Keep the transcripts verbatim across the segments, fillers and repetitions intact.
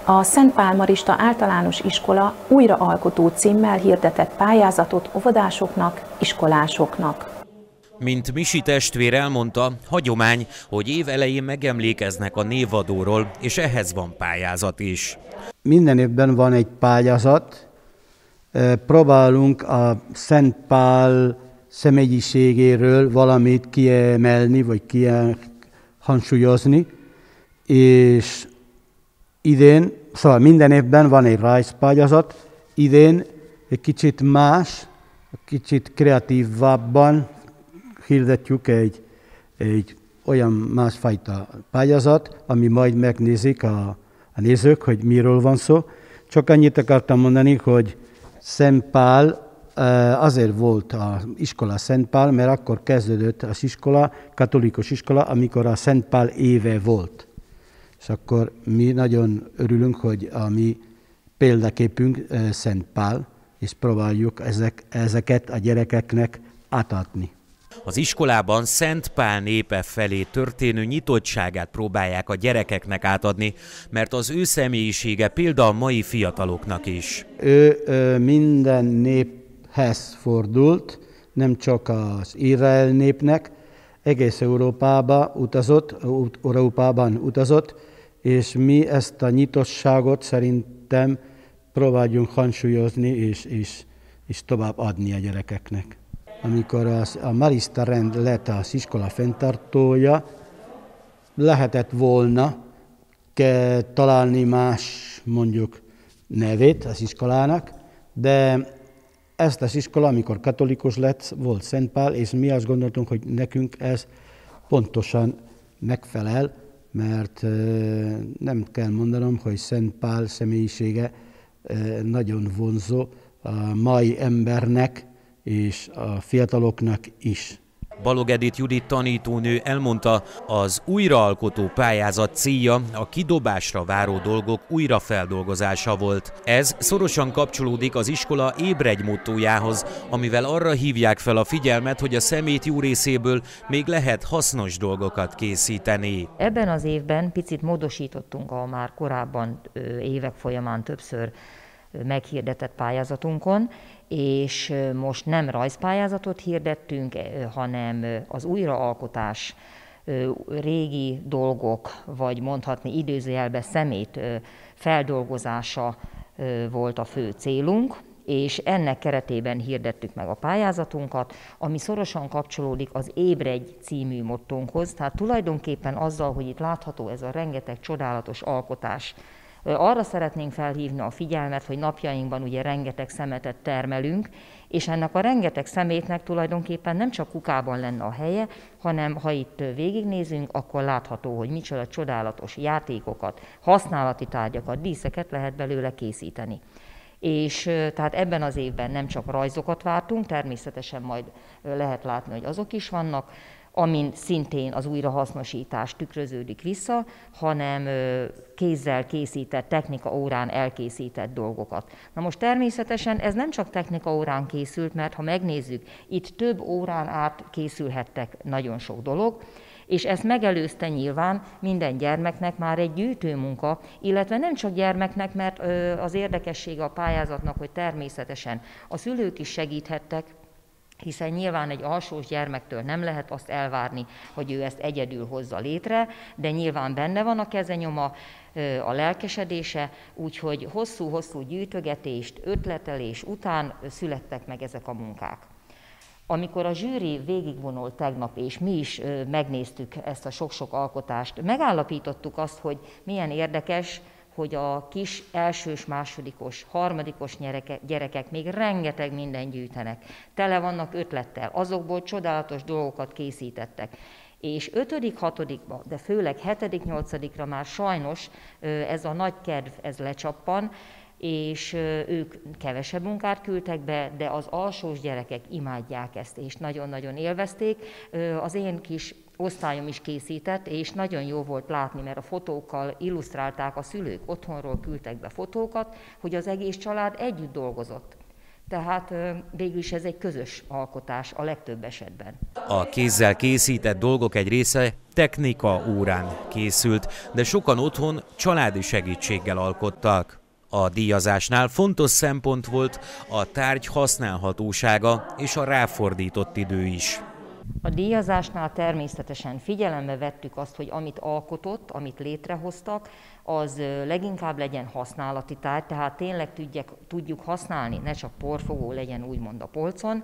A Szent Pál Marista Általános Iskola újraalkotó címmel hirdetett pályázatot óvodásoknak, iskolásoknak. Mint Misi testvér elmondta, hagyomány, hogy év elején megemlékeznek a névadóról, és ehhez van pályázat is. Minden évben van egy pályázat, próbálunk a Szent Pál személyiségéről valamit kiemelni, vagy kihangsúlyozni, és idén, szóval minden évben van egy rajzpályázat, idén egy kicsit más, kicsit kreatívabban hirdetjük egy, egy olyan másfajta pályázat, ami majd megnézik a, a nézők, hogy miről van szó. Csak annyit akartam mondani, hogy Szent Pál azért volt az iskola Szent Pál, mert akkor kezdődött az iskola, katolikus iskola, amikor a Szent Pál éve volt. És akkor mi nagyon örülünk, hogy a mi példaképünk Szent Pál, és próbáljuk ezek, ezeket a gyerekeknek átadni. Az iskolában Szent Pál népe felé történő nyitottságát próbálják a gyerekeknek átadni, mert az ő személyisége példa a mai fiataloknak is. Ő minden néphez fordult, nem csak az Izrael népnek, egész Európába utazott, Európában utazott, és mi ezt a nyitottságot szerintem próbáljunk hangsúlyozni és, és, és tovább adni a gyerekeknek. Amikor az, a Marista rend lett az iskola fenntartója, lehetett volna ke, találni más mondjuk nevét az iskolának, de ezt az iskola, amikor katolikus lett, volt Szent Pál, és mi azt gondoltunk, hogy nekünk ez pontosan megfelel, mert nem kell mondanom, hogy Szent Pál személyisége nagyon vonzó a mai embernek és a fiataloknak is. Balog Edith Judit tanítónő elmondta, az újraalkotó pályázat célja a kidobásra váró dolgok újrafeldolgozása volt. Ez szorosan kapcsolódik az iskola ébredj mottójához, amivel arra hívják fel a figyelmet, hogy a szemét jó részéből még lehet hasznos dolgokat készíteni. Ebben az évben picit módosítottunk a már korábban évek folyamán többször meghirdetett pályázatunkon, és most nem rajzpályázatot hirdettünk, hanem az újraalkotás, régi dolgok, vagy mondhatni idézőjelben szemét feldolgozása volt a fő célunk, és ennek keretében hirdettük meg a pályázatunkat, ami szorosan kapcsolódik az Ébredj című mottónkhoz, tehát tulajdonképpen azzal, hogy itt látható ez a rengeteg csodálatos alkotás. Arra szeretnénk felhívni a figyelmet, hogy napjainkban ugye rengeteg szemetet termelünk, és ennek a rengeteg szemétnek tulajdonképpen nem csak kukában lenne a helye, hanem ha itt végignézünk, akkor látható, hogy micsoda csodálatos játékokat, használati tárgyakat, díszeket lehet belőle készíteni. És tehát ebben az évben nem csak rajzokat vártunk, természetesen majd lehet látni, hogy azok is vannak, amin szintén az újrahasznosítás tükröződik vissza, hanem kézzel készített, technika órán elkészített dolgokat. Na most természetesen ez nem csak technika órán készült, mert ha megnézzük, itt több órán át készülhettek nagyon sok dolog, és ezt megelőzte nyilván minden gyermeknek már egy gyűjtőmunka, illetve nem csak gyermeknek, mert az érdekessége a pályázatnak, hogy természetesen a szülők is segíthettek, hiszen nyilván egy alsós gyermektől nem lehet azt elvárni, hogy ő ezt egyedül hozza létre, de nyilván benne van a kezenyoma, a lelkesedése, úgyhogy hosszú-hosszú gyűjtögetést, ötletelés után születtek meg ezek a munkák. Amikor a zsűri végigvonult tegnap, és mi is megnéztük ezt a sok-sok alkotást, megállapítottuk azt, hogy milyen érdekes, hogy a kis elsős, másodikos, harmadikos gyerekek még rengeteg mindent gyűjtenek. Tele vannak ötlettel, azokból csodálatos dolgokat készítettek. És ötödik, hatodikba, de főleg hetedik, nyolcadikra már sajnos ez a nagy kedv, ez lecsappan, és ők kevesebb munkát küldtek be, de az alsós gyerekek imádják ezt, és nagyon-nagyon élvezték. Az én kis osztályom is készített, és nagyon jó volt látni, mert a fotókkal illusztrálták a szülők, otthonról küldtek be fotókat, hogy az egész család együtt dolgozott. Tehát végül is ez egy közös alkotás a legtöbb esetben. A kézzel készített dolgok egy része technika órán készült, de sokan otthon családi segítséggel alkottak. A díjazásnál fontos szempont volt a tárgy használhatósága és a ráfordított idő is. A díjazásnál természetesen figyelembe vettük azt, hogy amit alkotott, amit létrehoztak, az leginkább legyen használati tárgy, tehát tényleg tudják, tudjuk használni, ne csak porfogó legyen úgymond a polcon,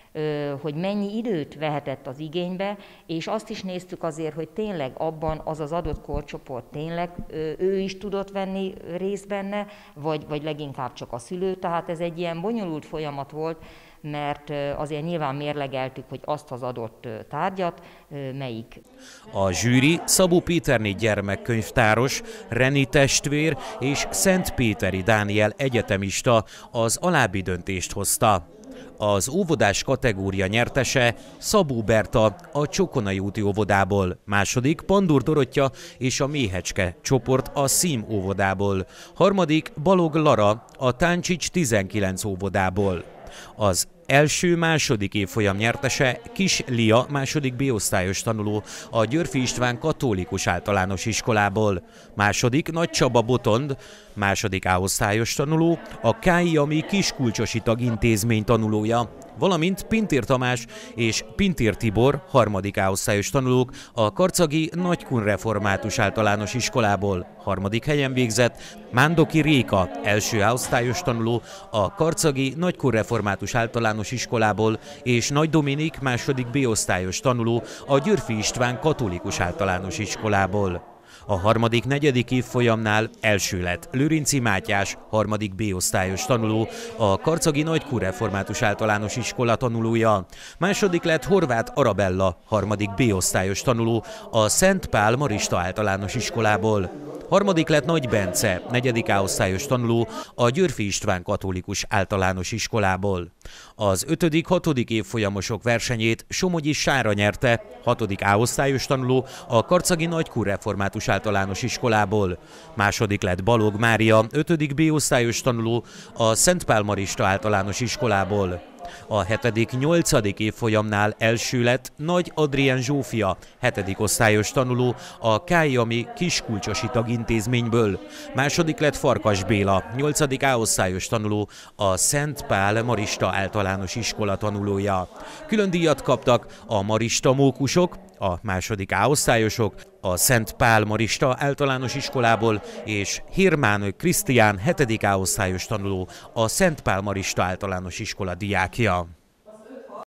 hogy mennyi időt vehetett az igénybe, és azt is néztük azért, hogy tényleg abban az az adott korcsoport tényleg ő is tudott venni részt benne, vagy, vagy leginkább csak a szülő, tehát ez egy ilyen bonyolult folyamat volt, mert azért nyilván mérlegeltük, hogy azt az adott tárgyat melyik. A zsűri Szabó Péterné gyermekkönyvtáros, Reni testvér és Szentpéteri Dániel egyetemista az alábbi döntést hozta. Az óvodás kategória nyertese Szabó Berta a Csokonai úti óvodából, második Pandur Dorottya és a Méhecske csoport a Szím óvodából, harmadik Balog Lara a Táncsics tizenkilenc óvodából. Az első-második évfolyam nyertese Kis Lia, második B-osztályos tanuló a Györffy István Katolikus Általános Iskolából, második Nagy Csaba Botond, második A-osztályos tanuló a Kályi Ami Kiskulcsosi Tagintézmény tanulója, valamint Pintér Tamás és Pintér Tibor, harmadik A-osztályos tanulók a Karcagi Nagykun Református Általános Iskolából, harmadik helyen végzett Mándoki Réka, első A-osztályos tanuló a Karcagi Nagykun Református Általános Iskolából, és Nagy Dominik, második B-osztályos tanuló a Györffy István Katolikus Általános Iskolából. A harmadik, negyedik évfolyamnál első lett Lőrinci Mátyás, harmadik B-osztályos tanuló, a Karcagi Nagykun Református Általános Iskola tanulója. Második lett Horváth Arabella, harmadik B-osztályos tanuló, a Szent Pál Marista Általános Iskolából. Harmadik lett Nagy Bence, negyedik A-osztályos tanuló, a Györffy István Katolikus Általános Iskolából. Az ötödik, hatodik évfolyamosok versenyét Somogyi Sára nyerte, hatodik A-osztályos tanuló a Karcagi Nagykun Református Általános Iskolából. Második lett Balog Mária, ötödik B-osztályos tanuló a Szent Pál Marista Általános Iskolából. A hetedik, nyolcadik évfolyamnál első lett Nagy Adrien Zsófia, hetedik osztályos tanuló a Kályi Ami Kiskulcsosi Tagintézményből. Második lett Farkas Béla, nyolcadik A-osztályos tanuló a Szent Pál Marista Általános Iskola tanulója. Külön díjat kaptak a marista mókusok, a második A-osztályosok, a Szent Pál Marista Általános Iskolából, és Hirmán Krisztián, hetedik A-osztályos tanuló, a Szent Pál Marista Általános Iskola diákja.